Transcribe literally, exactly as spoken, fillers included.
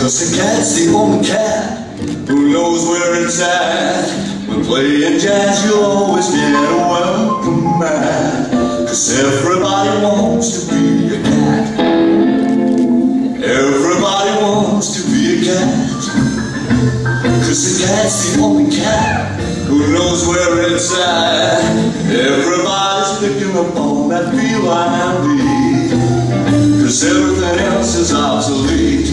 'Cause the cat's the only cat who knows where it's at. When playing jazz you'll always get a welcome back. 'Cause everybody wants to be a cat. Everybody wants to be a cat. 'Cause the cat's the only cat who knows where it's at. Everybody's picking up on that feline beat. 'Cause everything else is obsolete.